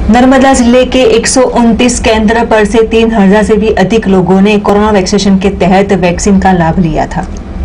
नर्मदा जिले के 129 केंद्र पर से 3000 से भी अधिक लोगों ने कोरोना वैक्सीनेशन के तहत वैक्सीन का लाभ लिया था।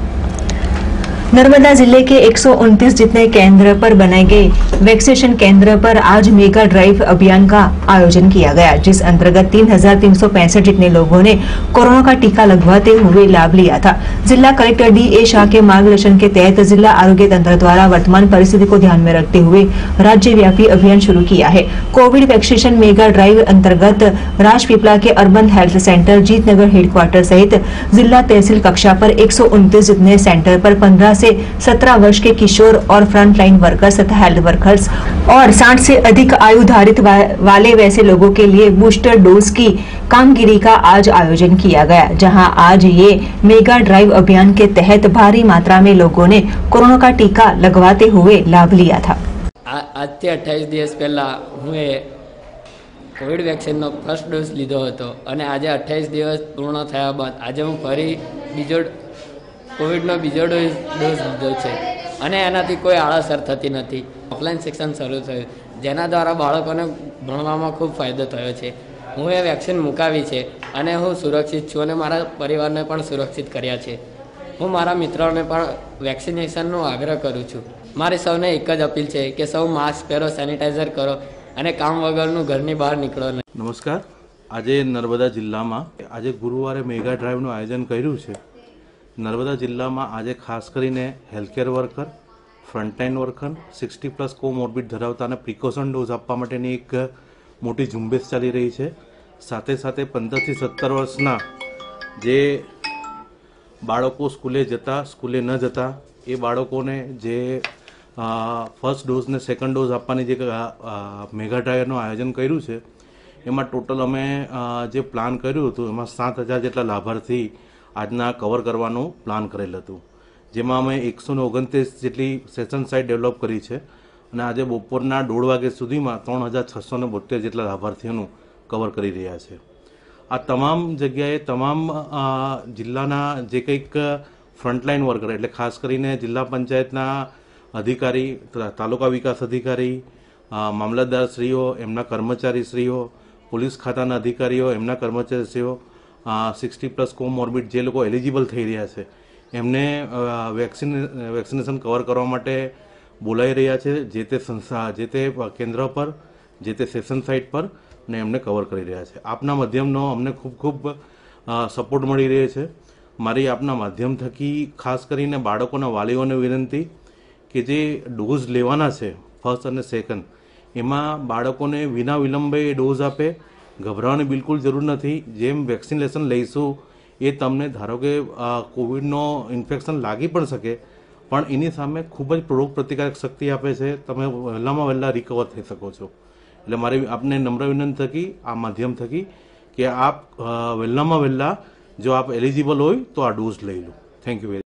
नर्मदा जिले के 129 जितने केंद्र पर बनाए गए वैक्सीनेशन केंद्र पर आज मेगा ड्राइव अभियान का आयोजन किया गया, जिस अंतर्गत 3365 जितने लोगों ने कोरोना का टीका लगवाते हुए लाभ लिया था। जिला कलेक्टर डी.ए. शाह के मार्गदर्शन के तहत जिला आरोग्य तंत्र द्वारा वर्तमान परिस्थिति को ध्यान में रखते हुए राज्यव्यापी अभियान शुरू किया है। कोविड वैक्सीनेशन मेगा ड्राइव अंतर्गत राजपीपला के urban health centre, Jitnagar headquarter सहित जिला तहसील कक्षा पर 129 जितने सेंटर पर 15 से 17 वर्ष के किशोर और फ्रंट लाइन वर्कर्स तथा हेल्थ वर्कर्स और 60 से अधिक आयु धारित वाले वैसे लोगों के लिए बूस्टर डोज की कामगिरी का आज आयोजन किया गया, जहां आज ये मेगा ड्राइव अभियान के तहत भारी मात्रा में लोगों ने कोरोना का टीका लगवाते हुए लाभ लिया था। आज से 28 दिवस पहला हुए कोविड वेक्सिन फर्स्ट डोज लीधो हतो अने आज 28 दिवस पूर्ण थया बाद आज हूँ फरी बीजो कोविडनो बीजो डोज लीधो छे अने एनाथी कोई आड़असर थती नथी। ऑफलाइन शिक्षण शरू थयुं जेना द्वारा बाळकोने भणवामां खूब फायदो थयो छे। हूँ ए वेक्सिन मुकावी छे अने हूँ सुरक्षित छुं अने मारा परिवारने पण सुरक्षित कर्या छे। हूँ मारा मित्रोने पण वेक्सिनेशननो आग्रह करूँ छूं। मारी सौने एक ज अपील छे के सौ मास्क पहेरो, सेनिटाइजर करो अने काम वगरनु घरनी बहार निकळो नहीं। नमस्कार, आज नर्मदा जिल्ला में आज गुरुवारे मेगा ड्राइव आयोजन कर्યું છે। नर्मदा जिल्ला में आज खास करीने healthcare worker, frontline worker, 60+ comorbid धरावता ने प्रिकॉशन डोज आपवा माटेनी एक मोटी झुंबेश चाली रही है। साथे साथे 15 થી 17 वर्षना जे बाळको स्कूले जता स्कूले न जता ए बाळकोने जे फर्स्ट डोज ने सेकंड डोज आपवानी जे मेगा ड्राइवનું आयोजन कर्યું છે એમાં ટોટલ અમે જે પ્લાન કર્યું હતું એમાં 7000 જેટલા લાભાર્થી આજના કવર કરવાનું પ્લાન કરેલ હતું, જેમાં અમે 129 જેટલી સેશન સાઇટ ડેવલપ કરી છે અને આજે બપોરના 1:30 વાગ્યા સુધીમાં 3672 જેટલા લાભાર્થીઓનું કવર કરી રહ્યા છે। આ તમામ જગ્યાએ તમામ જિલ્લાના જે કંઈક ફ્રન્ટલાઇન વર્કર એટલે ખાસ કરીને જિલ્લા પંચાયતના અધિકારી, તાલુકા વિકાસ અધિકારી, મામલતદારશ્રીઓ, એમના કર્મચારીશ્રીઓ, પોલીસ ખાતાના અધિકારીઓ, એમના કર્મચારીશ્રીઓ, 60+ કોમોર્બિડ જે લોકો એલિજિબલ થઈ રહ્યા છે એમને વેક્સિનેશન કવર કરવા માટે બોલાવી રહ્યા છે જે તે સંસ્થા, જે તે કેન્દ્ર પર, જે તે સેશન સાઇટ પર અને એમને કવર કરી રહ્યા છે। આપના માધ્યમનો અમને ખૂબ ખૂબ સપોર્ટ મળી રહ્યો છે। મારી આપના માધ્યમ થકી ખાસ કરીને બાળકોના વાલીઓને વિનંતી કે જે ડોઝ લેવાના છે ફર્સ્ટ અને સેકન્ડ, એમાં બાળકોને વિના વિલંબે ડોઝ આપે। ગભરાવાની બિલકુલ જરૂર નથી। જેમ વેક્સિનેશન લઈશું એ તમને ધારો કે કોવિડનો ઇન્ફેક્શન લાગી પણ શકે પણ એની સામે ખૂબ જ રોગ પ્રતિકારક શક્તિ આપે છે, તમે વહેલામાં વહેલા રિકવર થઈ શકો છો। એટલે મારી આપને નમ્ર વિનંતી થકી આ માધ્યમ થકી કે આપ વહેલામાં વહેલા જો આપ એલિજિબલ હોય તો આ ડોઝ લઈ લો। Thank you very